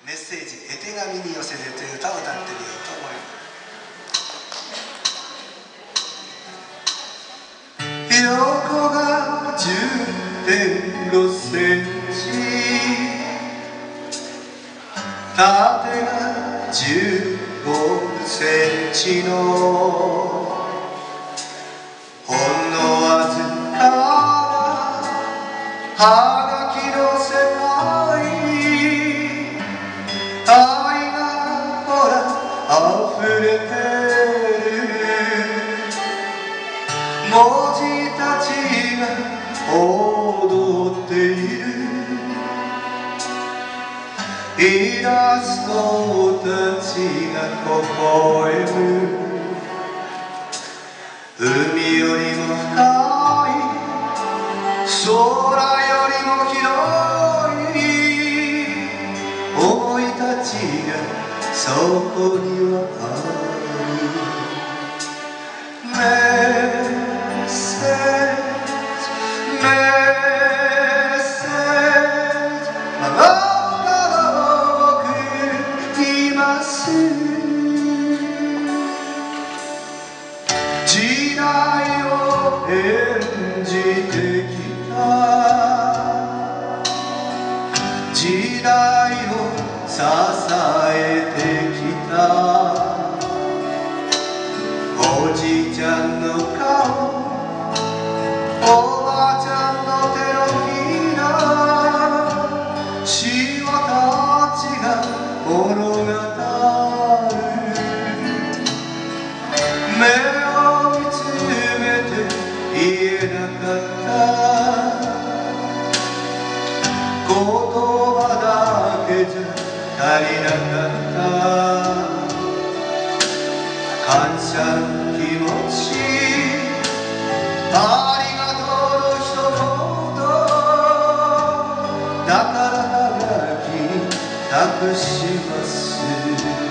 メッセージ絵手紙に寄せてという歌を歌ってみようと思います。横が 10.5 センチ、縦が15センチのほんのわずかなはがきの世界、愛がほら溢れてる、文字たちが踊っている、イラストたちが微笑む、海よりも深い空よりも広い思いたちがそこにはある。メッセージメッセージ、あなたが送ります。時代を演じてきた、時代を支えてきた、おじいちゃんの顔、おばあちゃんの手のひら、シワたちが物語る。目を見つめて言えなかった言葉だけじゃ足りなかった、感謝の気持ち、ありがとうの一言、だからはがきに託します。